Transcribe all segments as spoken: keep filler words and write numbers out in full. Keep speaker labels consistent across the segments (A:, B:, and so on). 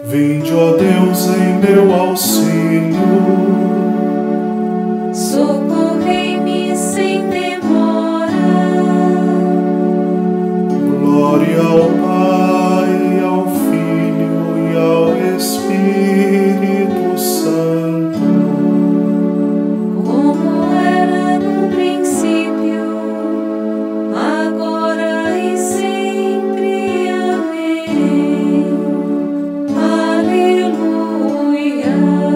A: Vinde, ó Deus, em meu auxílio.
B: Socorrei-me sem demora.
A: Glória ao Pai, ao Filho e ao Espírito Santo.
B: Como era no princípio, agora e sempre. Amém. Aleluia.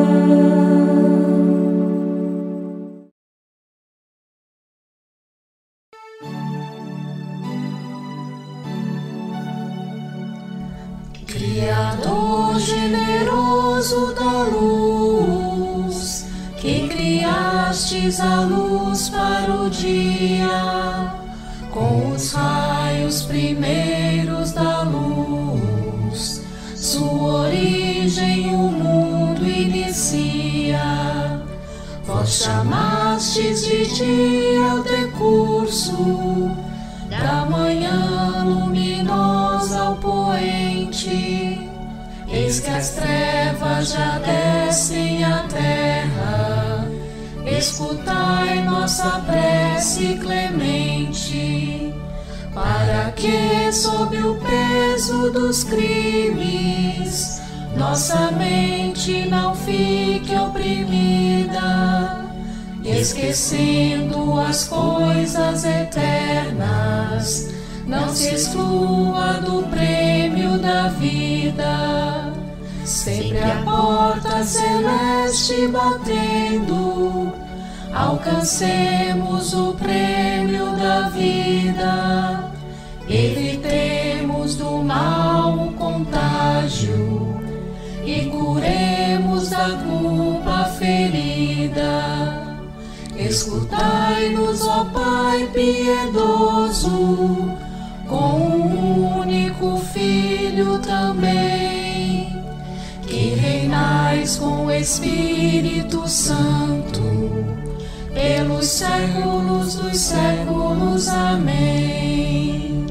B: Criador generoso da luz, que criastes a luz para o dia, com os raios primeiros da luz, sua origem o mundo inicia. Vós chamastes de dia o decurso da manhã luminosa ao poente. Eis que as trevas já descem à terra, escutai nossa prece clemente, para que sob o peso dos crimes nossa mente não fique oprimida, esquecendo as coisas eternas, não se exclua do prêmio da vida. Sempre a porta celeste batendo, alcancemos o prêmio da vida. Evitemos do mal o contágio e curemos da culpa ferida. Escutai-nos, ó Pai piedoso, com um único Filho também, que reinais com o Espírito Santo, pelos séculos dos séculos. Amém.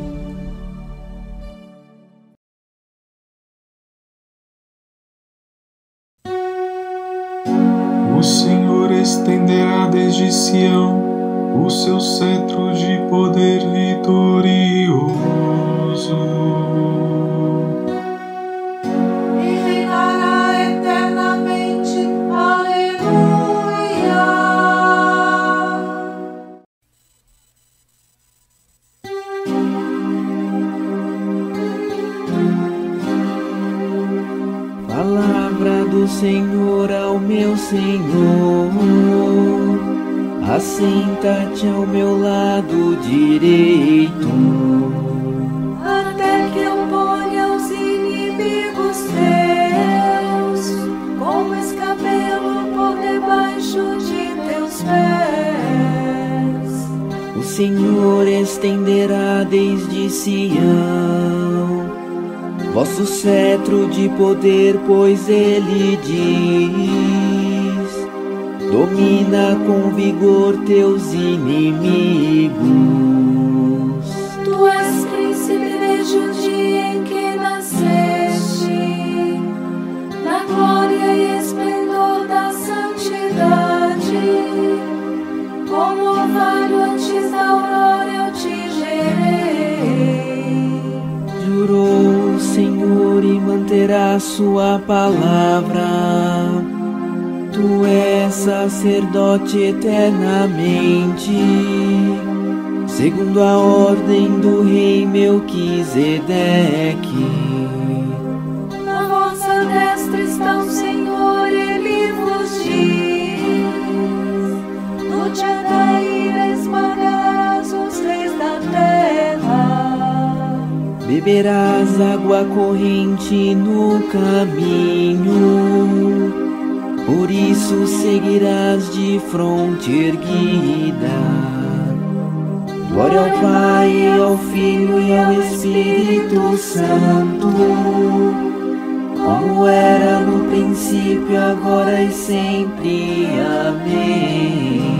A: O Senhor estenderá desde Sião o seu cetro de poder vitorioso.
B: E reinará eternamente. Aleluia.
C: Palavra do Senhor ao meu Senhor, assenta-te ao meu lado direito,
B: Até que eu ponha os inimigos teus como escabelo por debaixo de teus pés.
C: o Senhor estenderá desde Sião vosso cetro de poder, pois ele diz: domina com vigor teus inimigos.
B: Tu és príncipe desde o dia em que nasceste, na glória e esplendor da santidade. Como orvalho antes da aurora eu te gerei.
C: Jurou o Senhor e manterá sua palavra. Tu és sacerdote eternamente, segundo a ordem do rei Melquisedeque.
B: Na vossa destra está o Senhor, ele vos diz: no dia da ira esmagarás os reis da terra.
C: Beberás água corrente no caminho, por isso seguirás de fronte erguida. Glória ao Pai, ao Filho e ao Espírito Santo, como era no princípio, agora e sempre. Amém.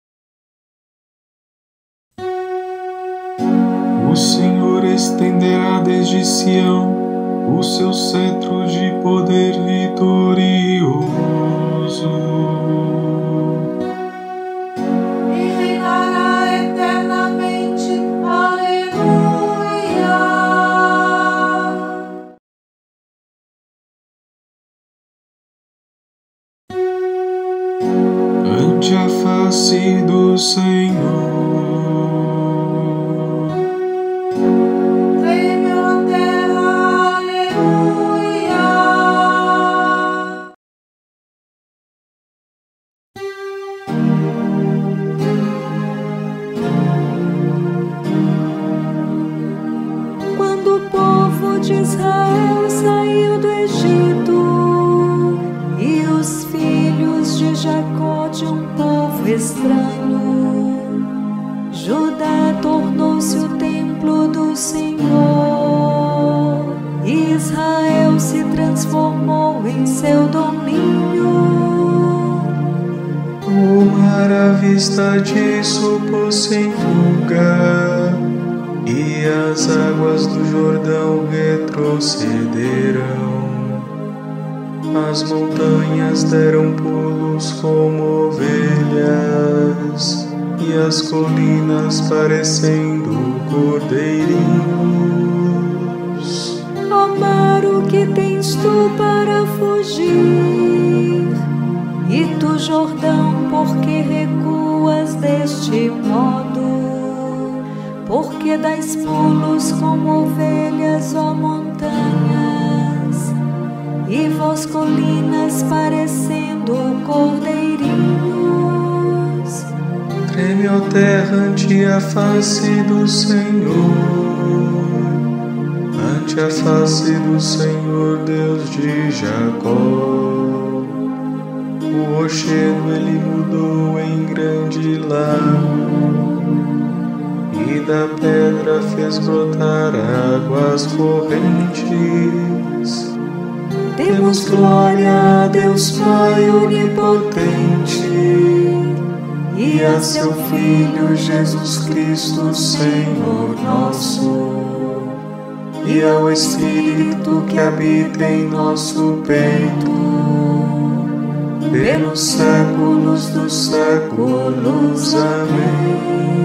A: O Senhor estenderá desde Sião o seu cetro de poder vitorioso.
B: E reinará eternamente. Aleluia.
A: Ante a face do Senhor,
B: tremeu a terra. Aleluia. Quando o povo de Israel saiu do Egito e os filhos de Jacó de um povo estranho, Judá tornou-se o templo do Senhor, e Israel se transformou em seu domínio.
A: o mar à vista disso pôs-se em fuga, e as águas do Jordão retrocederam. As montanhas deram pulos como ovelhas, e as colinas parecendo cordeirinhos.
B: Ó mar, o que tens tu para fugir? E tu, Jordão, por que recuas deste modo? Porque dás pulos como ovelhas, ó montanhas, e vós, colinas, parecendo cordeirinhos.
A: Treme, ó terra, ante a face do Senhor, ante a face do Senhor, Deus de Jacó. O rochedo ele mudou em grande lago, e da pedra fez brotar águas correntes.
B: Demos glória a Deus Pai onipotente e a seu Filho Jesus Cristo, Senhor nosso, e ao Espírito que habita em nosso peito, pelos séculos dos séculos. Amém.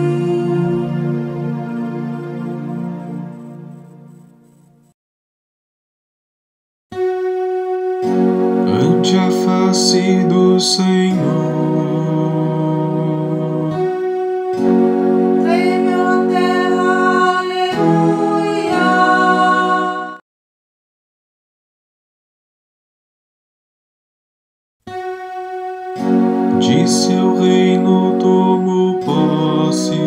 A: Ante a face do Senhor,
B: tremeu a terra. Aleluia.
A: de seu reino tomou posse.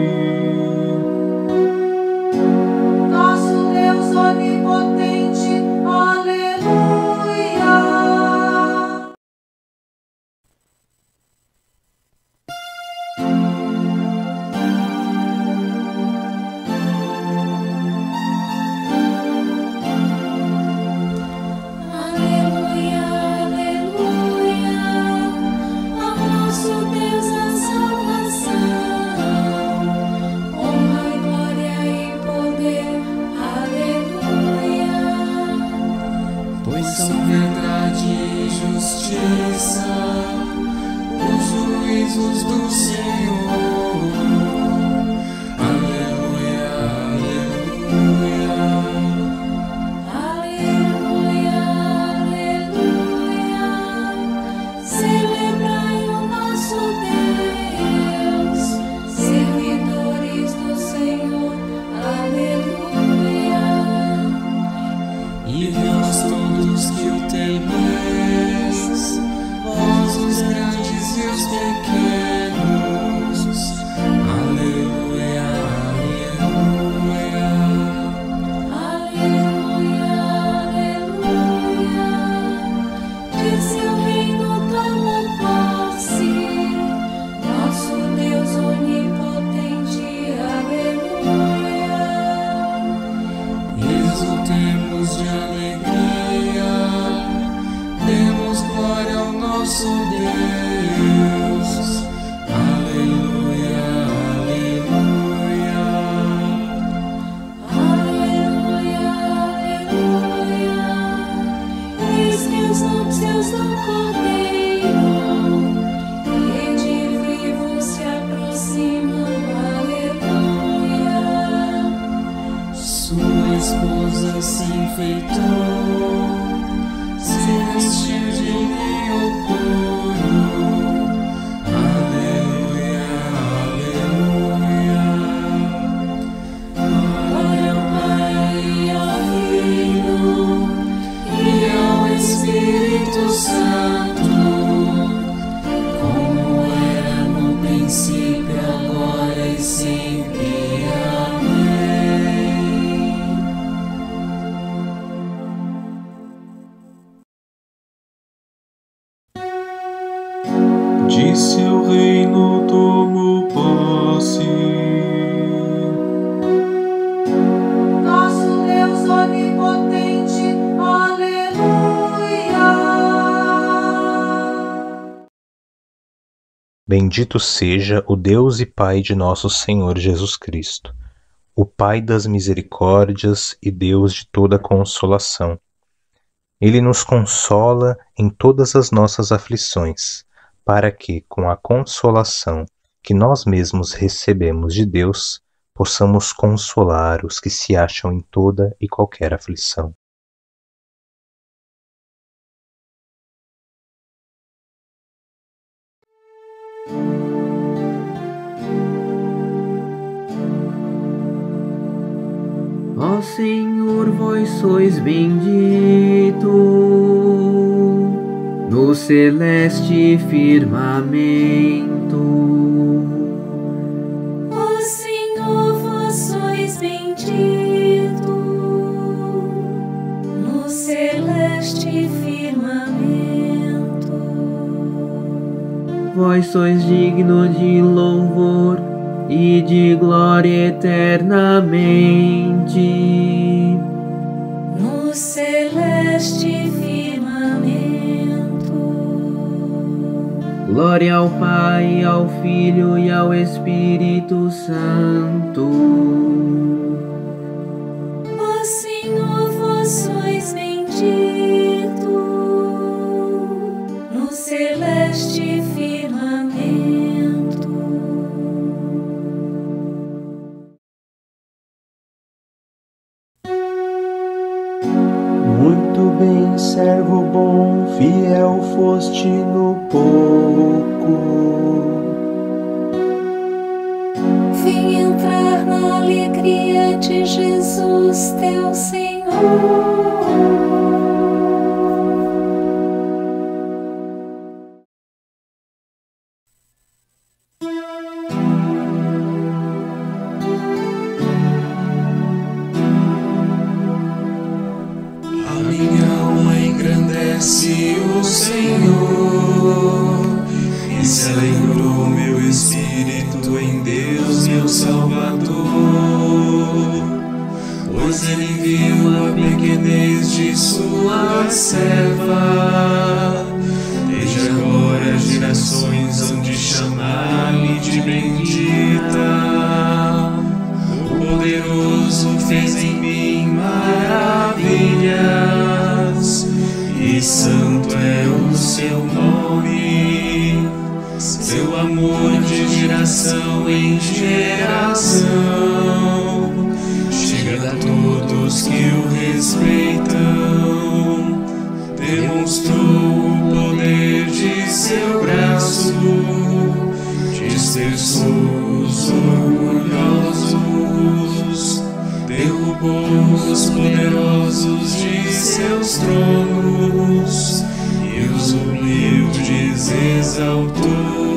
B: Nosso Deus onipotente. Aleluia.
C: esposa se enfeitou, se vestiu de linho puro. Aleluia, aleluia. Glória ao Pai e ao Filho e ao Espírito Santo, como era no princípio, agora e sempre.
A: De seu reino tomou posse.
B: Nosso Deus onipotente, aleluia.
D: Bendito seja o Deus e Pai de nosso Senhor Jesus Cristo, o Pai das misericórdias e Deus de toda consolação. Ele nos consola em todas as nossas aflições, para que, com a consolação que nós mesmos recebemos de Deus, possamos consolar os que se acham em toda e qualquer aflição.
C: Ó Senhor, vós sois bendito no celeste firmamento.
B: Ó Senhor, vós sois bendito no celeste firmamento.
C: Vós sois digno de louvor e de glória eternamente.
B: No celeste firmamento.
C: Glória ao Pai, ao Filho e ao Espírito Santo.
B: Ó Senhor, vós sois bendito no celeste firmamento.
E: Muito bem, servo bom, fiel foste no pouco.
B: Vem entrar na alegria de Jesus, teu Senhor.
A: A minha alma engrandece o Senhor, e se alegrou meu espírito em Deus, meu Salvador. Pois Ele viu a pequenez de sua serva. Desde agora as gerações hão de chamar-lhe de bendita. O poderoso fez em mim maravilhas, e santo é o seu nome. Seu amor de geração em geração chega a todos que o respeitam. Demonstrou o poder de seu braço, dispersou os orgulhosos, derrubou os poderosos de seus tronos e os humildes exaltou.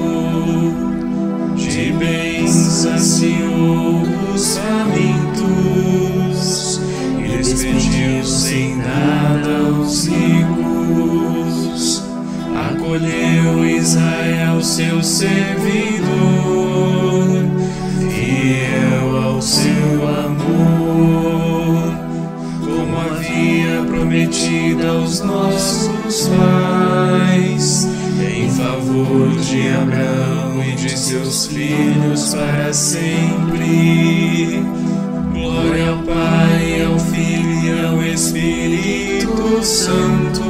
A: De bens saciou os famintos e despediu sem nada os ricos. Acolheu Israel, seu servidor, fiel ao seu amor, como havia prometido aos nossos pais, em favor de Abraão e de seus filhos para sempre. Glória ao Pai, ao Filho e ao Espírito Santo,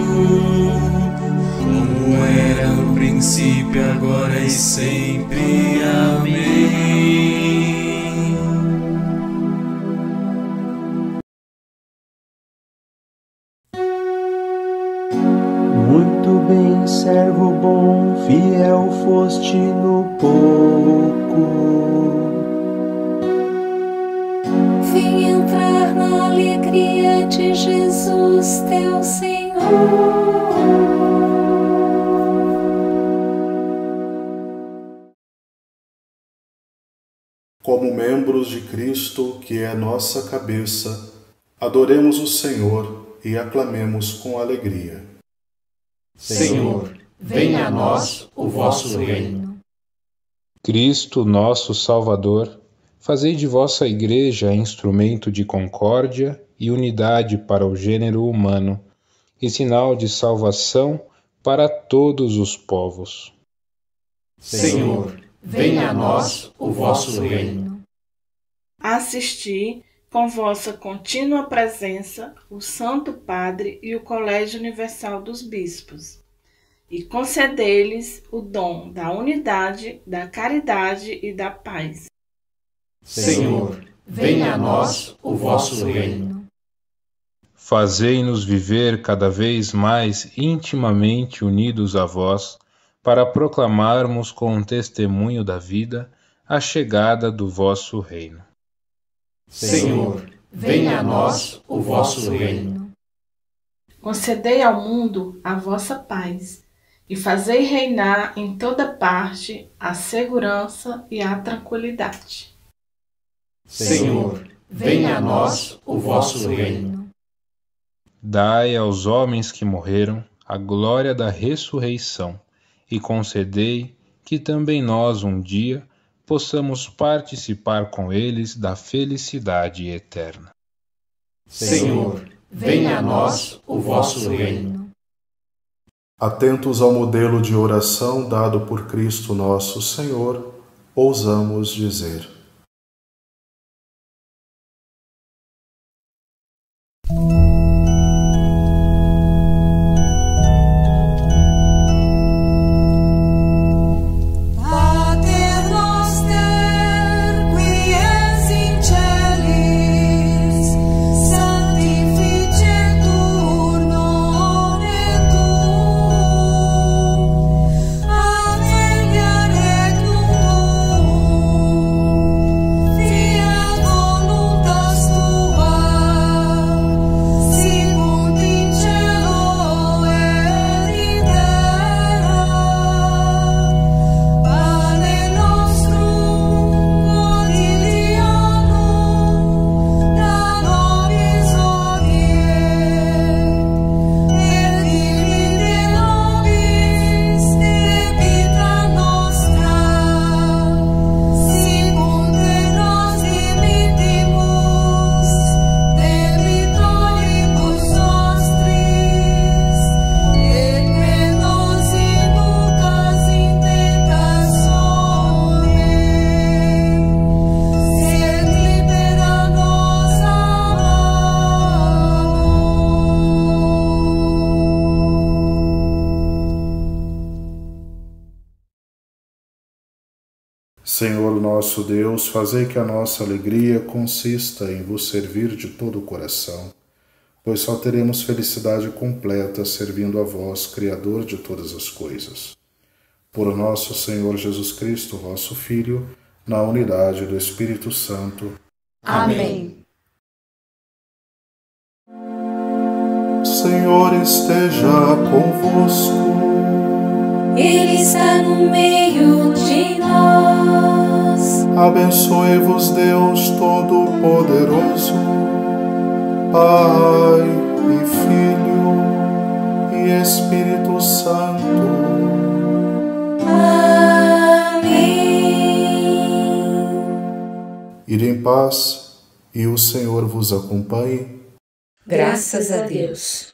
A: como era no princípio, agora e sempre. Amém.
E: servo bom, fiel foste no pouco.
B: Vem entrar na alegria de Jesus, teu Senhor.
F: Como membros de Cristo, que é nossa cabeça, adoremos o Senhor e aclamemos com alegria.
A: Senhor, venha a nós o vosso reino.
D: Cristo, nosso Salvador, fazei de vossa Igreja instrumento de concórdia e unidade para o gênero humano, e sinal de salvação para todos os povos.
A: Senhor, venha a nós o vosso reino.
G: Assisti com vossa contínua presença o Santo Padre e o Colégio Universal dos Bispos, e concedei-lhes o dom da unidade, da caridade e da paz.
A: Senhor, venha a nós o vosso reino.
D: Fazei-nos viver cada vez mais intimamente unidos a vós, para proclamarmos com o testemunho da vida a chegada do vosso reino.
A: Senhor, venha a nós o vosso reino.
G: Concedei ao mundo a vossa paz, e fazei reinar em toda parte a segurança e a tranquilidade.
A: Senhor, venha a nós o vosso reino.
D: Dai aos homens que morreram a glória da ressurreição, e concedei que também nós um dia possamos participar com eles da felicidade eterna.
A: Senhor, venha a nós o vosso reino.
F: Atentos ao modelo de oração dado por Cristo nosso Senhor, ousamos dizer: Senhor nosso Deus, fazei que a nossa alegria consista em vos servir de todo o coração, pois só teremos felicidade completa servindo a vós, Criador de todas as coisas. Por nosso Senhor Jesus Cristo, vosso Filho, na unidade do Espírito Santo.
B: Amém.
F: Senhor esteja convosco.
B: Ele está no meio de nós.
F: Abençoe-vos Deus Todo-Poderoso, Pai e Filho e Espírito Santo.
B: Amém.
F: Ide em paz e o Senhor vos acompanhe.
B: Graças a Deus.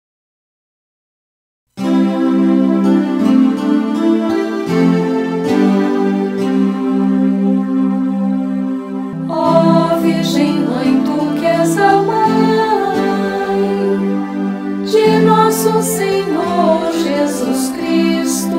B: Ó Virgem Mãe, tu que és a Mãe de nosso Senhor Jesus Cristo,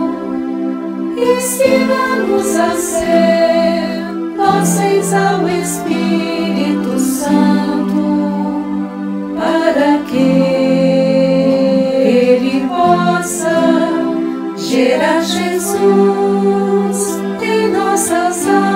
B: ensina-nos a ser dóceis ao Espírito Santo, para que Ele possa gera Jesus em nossas almas.